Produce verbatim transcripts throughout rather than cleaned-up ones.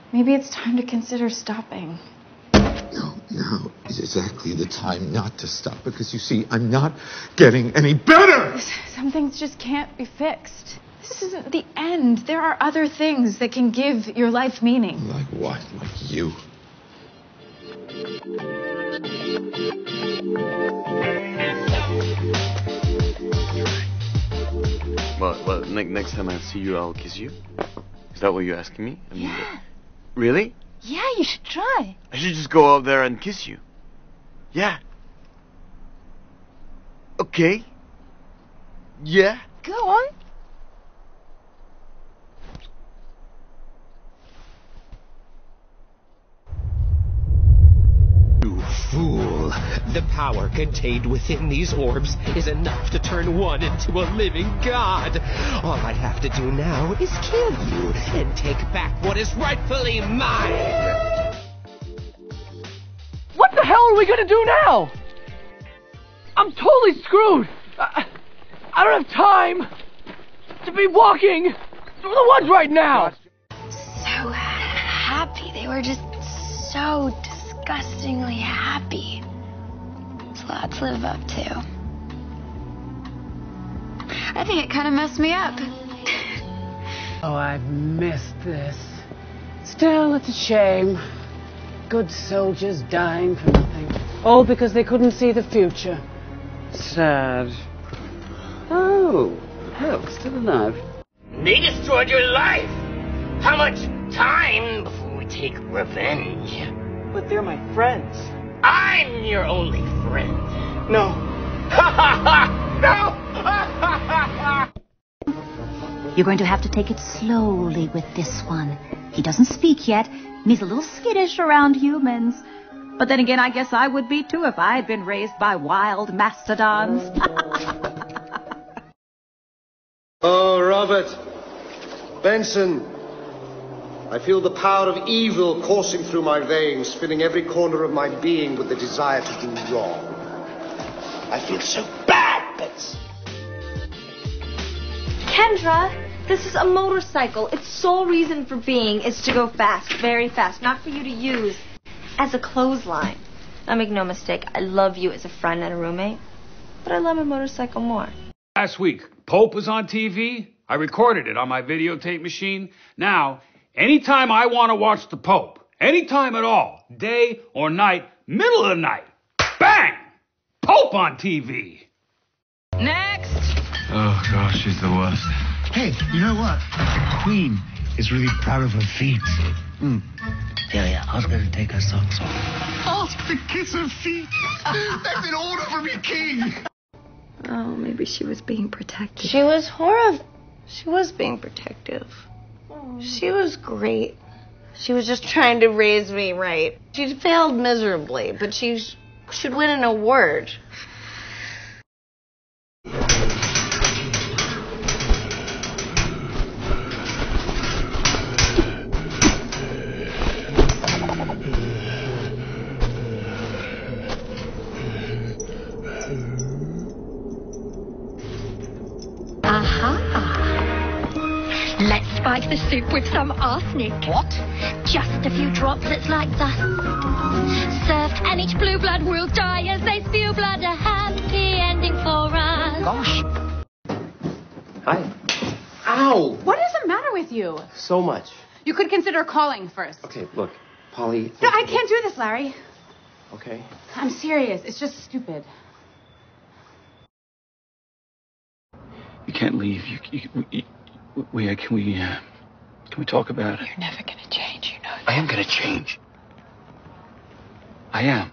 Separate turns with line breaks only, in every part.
Maybe it's time to consider stopping.
No, now is exactly the time not to stop, because you see, I'm not getting any better!
Some things just can't be fixed. This isn't the end. There are other things that can give your life meaning.
Like what? Like you?
Well, well ne next time I see you, I'll kiss you? Is that what you're asking me? I mean,
Yeah.
Really?
Yeah, you should try.
I should just go out there and kiss you. Yeah. Okay. Yeah.
Go on.
You fool. The power contained within these orbs is enough to turn one into a living god. All I have to do now is kill you and take back what is rightfully mine.
What the hell are we gonna do now? I'm totally screwed. I, I don't have time to be walking through the woods right now.
So happy. They were just so disgustingly happy. It's a lot to live up to. I think it kind of messed me up.
Oh, I've missed this. Still, it's a shame. Good soldiers dying for nothing. All because they couldn't see the future. Sad. Oh, look, still alive.
They destroyed your life. How much time before we take revenge?
But they're my friends.
I'm your only friend.
No.
No!
You're going to have to take it slowly with this one. He doesn't speak yet, and he's a little skittish around humans. But then again, I guess I would be too if I had been raised by wild mastodons.
Oh, Robert. Benson. I feel the power of evil coursing through my veins, filling every corner of my being with the desire to do wrong. I feel so bad, Benson.
Kendra, this is a motorcycle. Its sole reason for being is to go fast, very fast, not for you to use as a clothesline. Now, make no mistake, I love you as a friend and a roommate, but I love a motorcycle more.
Last week, Pope was on T V. I recorded it on my videotape machine. Now, anytime I want to watch the Pope, anytime at all, day or night, middle of the night, bang! Pope on T V.
Next!
Oh, gosh, she's the worst.
Hey, you know what? The Queen is really proud of her feet. Mm. Yeah, yeah, I was going to take her socks off.
Ask to kiss her feet. That's an order from your king.
Oh, maybe she was being protective.
She was horrible. She was being protective. She was great. She was just trying to raise me right. She failed miserably, but she should win an award.
Let's spice the soup with some arsenic.
What?
Just a few droplets like that. Served, and each blue blood will die as they spew blood. A happy ending for us.
Gosh. Hi. Ow!
What is the matter with you?
So much.
You could consider calling first.
Okay, look, Polly.
No, I can't do this, Larry.
Okay.
I'm serious. It's just stupid.
You can't leave. You, you, you, we, can we, uh, can we talk about it?
You're never gonna change, you know that.
I am gonna change. I am.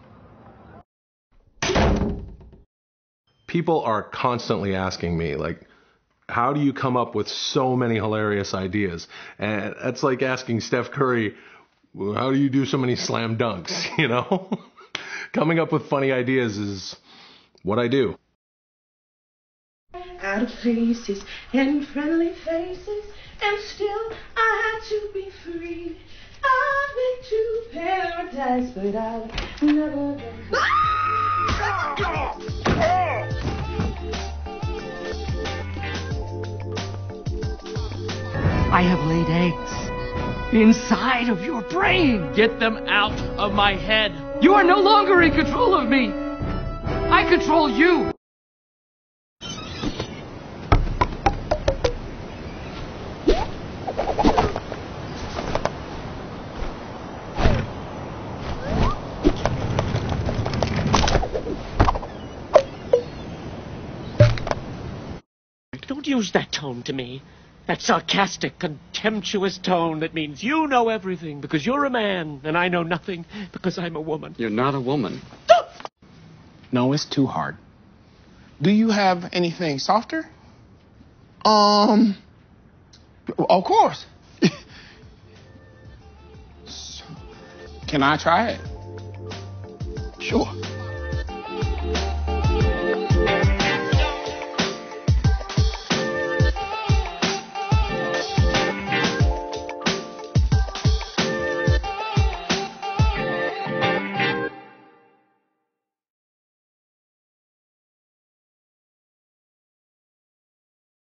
People are constantly asking me, like, how do you come up with so many hilarious ideas? And that's like asking Steph Curry, well, how do you do so many slam dunks, you know? Coming up with funny ideas is what I do.
Out of places and friendly faces, and still I had to be free. I've been to paradise, but I've never been.
I have laid eggs
inside of your brain. Get them out of my head. You are no longer in control of me. I control you.
Don't use that tone to me. That sarcastic, contemptuous tone that means you know everything because you're a man and I know nothing because I'm a woman.
You're not a woman.
No, it's too hard. Do you have anything softer? Um, of course. So, can I try it? Sure.